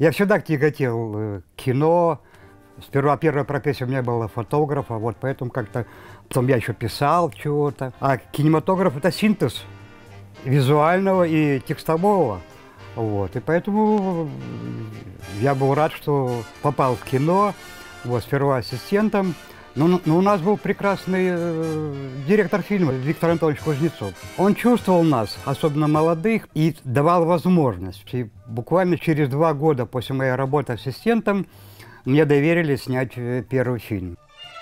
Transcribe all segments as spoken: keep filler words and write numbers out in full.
Я всегда тяготел э, к кино. Сперва первая профессия у меня была фотографа, вот поэтому как-то потом я еще писал чего-то. А кинематограф — это синтез визуального и текстового. Вот. И поэтому я был рад, что попал в кино, вот, сперва ассистентом. Но, но у нас был прекрасный э, директор фильма Виктор Анатольевич Кузнецов. Он чувствовал нас, особенно молодых, и давал возможность. И буквально через два года после моей работы ассистентом мне доверили снять первый фильм.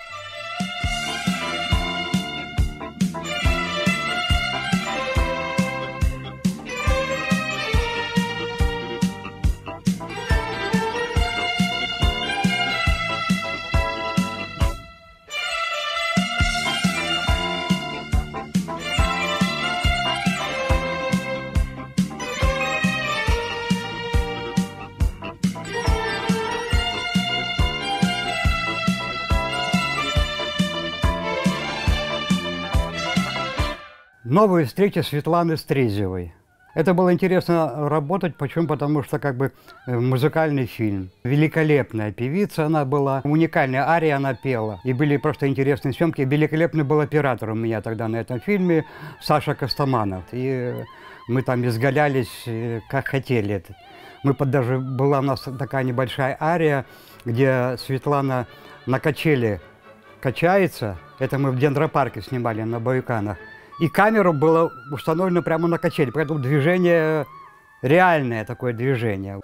Новые встречи Светланы Стрезевой. Это было интересно работать. Почему? Потому что как бы музыкальный фильм. Великолепная певица она была, уникальная ария она пела. И были просто интересные съемки. Великолепный был оператор у меня тогда на этом фильме, Саша Костоманов. И мы там изгалялись, как хотели. Мы под, даже была у нас такая небольшая ария, где Светлана на качели качается. Это мы в Дендропарке снимали на Баюканах. И камера была установлена прямо на качели, поэтому движение, реальное такое движение.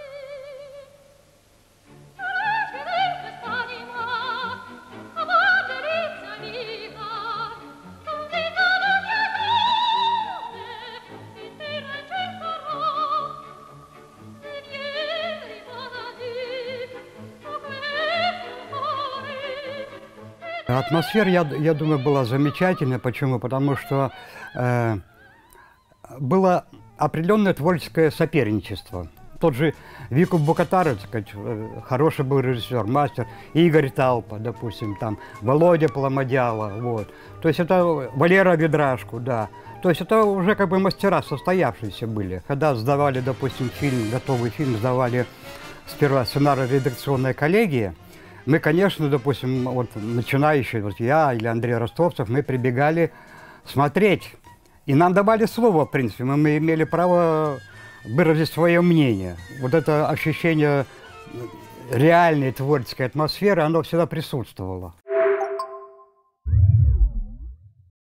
Атмосфера, я, я думаю, была замечательная. Почему? Потому что э, было определенное творческое соперничество. Тот же Вику Букатар, так сказать, хороший был режиссер, мастер, Игорь Талпа, допустим, там, Володя Поломодяла, вот. То есть это Валера Ведрашку, да. То есть это уже как бы мастера состоявшиеся были. Когда сдавали, допустим, фильм, готовый фильм, сдавали сперва сценарио-редакционная коллегия, мы, конечно, допустим, вот начинающие, вот я или Андрей Ростовцев, мы прибегали смотреть. И нам давали слово, в принципе, мы, мы имели право выразить свое мнение. Вот это ощущение реальной творческой атмосферы, оно всегда присутствовало.